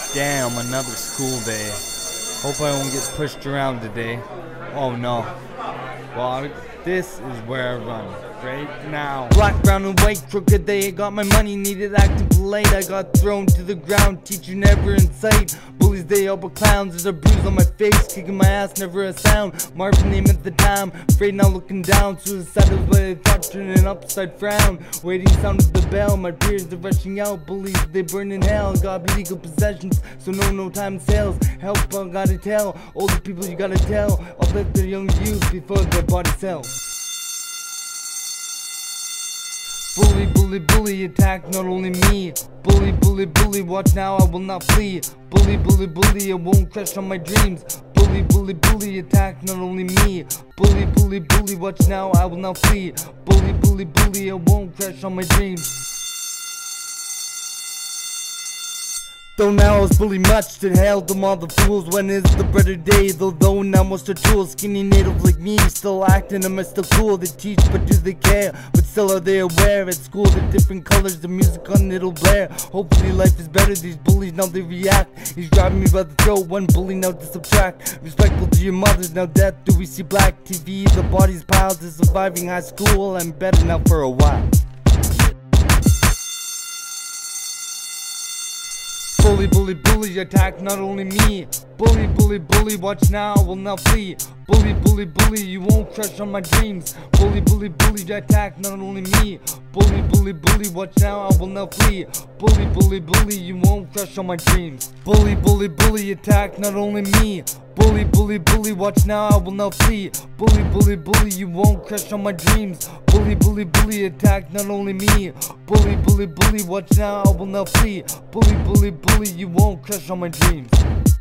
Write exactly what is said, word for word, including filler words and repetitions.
Damn, another school day. Hope I won't get pushed around today. Oh no. Well, this is where I run. Right now. Black, brown, and white, crooked they got my money, needed acting polite. I got thrown to the ground, teacher never in sight. Bullies, they all but clowns, there's a bruise on my face, kicking my ass, never a sound. Marvin name at the time, afraid now looking down. Suicide is what I thought, turning an upside frown. Waiting sound of the bell, my peers are rushing out. Bullies, they burn in hell, got legal possessions, so no, no time sales. Help, I gotta tell, older people you gotta tell. I'll let the young youth before their body sells. Bully, bully, bully, attack not only me. Bully, bully, bully, watch now, I will not flee. Bully, bully, bully, it won't crush on my dreams. Bully, bully, bully, attack not only me. Bully, bully, bully, watch now, I will not flee. Bully, bully, bully, it won't crush on my dreams. Though now I was bullied much, to hell them all the fools. When is the better day? Though though now most are tools. Skinny natives like me, still acting, am I still cool? They teach, but do they care? But still are they aware? At school they're different colors, the music on it'll blare. Hopefully life is better, these bullies now they react. He's driving me by the throat, one bully now to subtract. Respectful to your mothers, now death do we see black. T V, the bodies piled to surviving high school. I'm better now for a while. Bully, bully, bully, attack not only me. Bully, bully, bully, watch now, I will not flee. Bully, bully, bully, you won't crush on my dreams. Bully, bully, bully, attack not only me. Bully, bully, bully, watch now, I will not flee. Bully, bully, bully, you won't crush on my dreams. Bully, bully, bully, attack not only me. Bully, bully, bully, watch now, I will not flee. Bully, bully, bully, you won't crush on my dreams. Bully, bully, bully, attack not only me. Bully, bully, bully, watch now, I will not flee. Bully, bully, bully, you won't crush on my dreams.